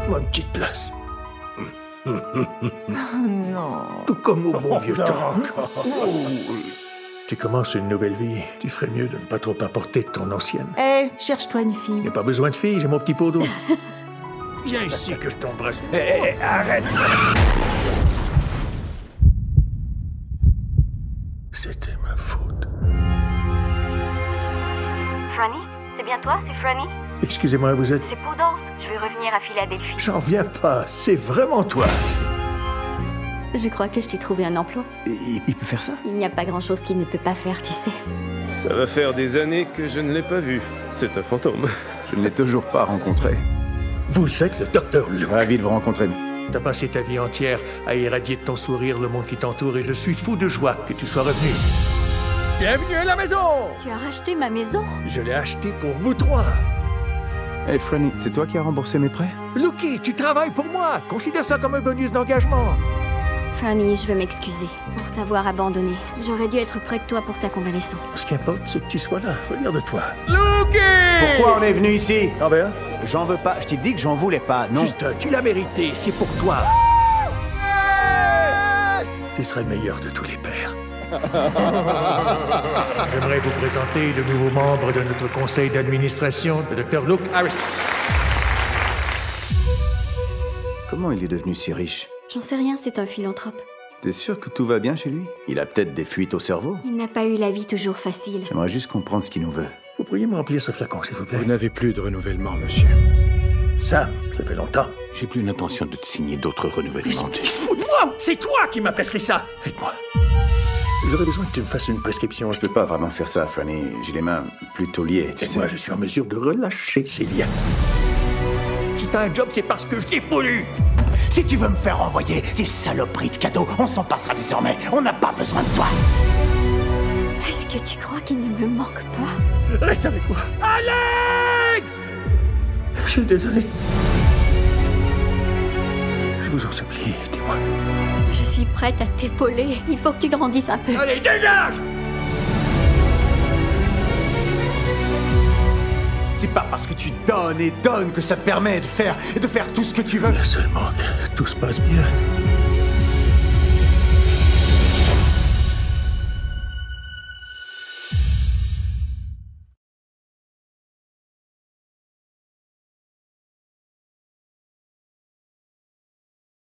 Donne-moi une petite place. Non. Tout comme au bon vieux temps. Tu commences une nouvelle vie. Tu ferais mieux de ne pas trop apporter de ton ancienne. Hé, cherche-toi une fille. J'ai pas besoin de fille, j'ai mon petit pot d'eau. Viens ici que je t'embrasse. Hé, arrête! C'était ma faute. Franny? C'est bien toi, c'est Franny? Excusez-moi, vous êtes... C'est Prudence. Je vais revenir à Philadelphie. J'en viens pas, c'est vraiment toi. Je crois que je t'ai trouvé un emploi. Il peut faire ça? Il n'y a pas grand-chose qu'il ne peut pas faire, tu sais. Ça va faire des années que je ne l'ai pas vu. C'est un fantôme. Je ne l'ai toujours pas rencontré. Vous êtes le docteur Luke. Ravi de vous rencontrer. T'as passé ta vie entière à irradier de ton sourire le monde qui t'entoure et je suis fou de joie que tu sois revenu. Bienvenue à la maison! Tu as racheté ma maison? Je l'ai acheté pour vous trois. Hey Franny, c'est toi qui as remboursé mes prêts? Lucky, tu travailles pour moi. Considère ça comme un bonus d'engagement. Franny, je veux m'excuser pour t'avoir abandonné. J'aurais dû être près de toi pour ta convalescence. Ce qui importe, c'est que tu sois là. Regarde-toi. Lucky! Pourquoi on est venu ici? Ah ben? J'en veux pas. Je t'ai dit que j'en voulais pas, non? Juste, tu l'as mérité. C'est pour toi. Tu serais le meilleur de tous les pères. J'aimerais vous présenter le nouveau membre de notre conseil d'administration, le Dr. Luke Harris. Comment il est devenu si riche? J'en sais rien, c'est un philanthrope. T'es sûr que tout va bien chez lui? Il a peut-être des fuites au cerveau. Il n'a pas eu la vie toujours facile. J'aimerais juste comprendre ce qu'il nous veut. Vous pourriez me remplir ce flacon, s'il vous plaît? Vous n'avez plus de renouvellement, monsieur. Sam, ça fait longtemps. J'ai plus l'intention de te signer d'autres renouvellements. Tu te fous de moi! C'est toi qui m'as prescrit ça! Aide-moi. J'aurais besoin que tu me fasses une prescription. Je peux pas vraiment faire ça, Franny. J'ai les mains plutôt liées, tu sais. Moi, je suis en mesure de relâcher ces liens. Si t'as un job, c'est parce que je l'ai voulu. Si tu veux me faire envoyer des saloperies de cadeaux, on s'en passera désormais. On n'a pas besoin de toi. Est-ce que tu crois qu'il ne me manque pas? Reste avec moi. Allez! Je suis désolé. Je vous en supplie, aidez-moi. Je suis prête à t'épauler. Il faut que tu grandisses un peu. Allez, dégage! C'est pas parce que tu donnes et donnes que ça te permet de faire tout ce que tu veux. Mais seulement que tout se passe bien.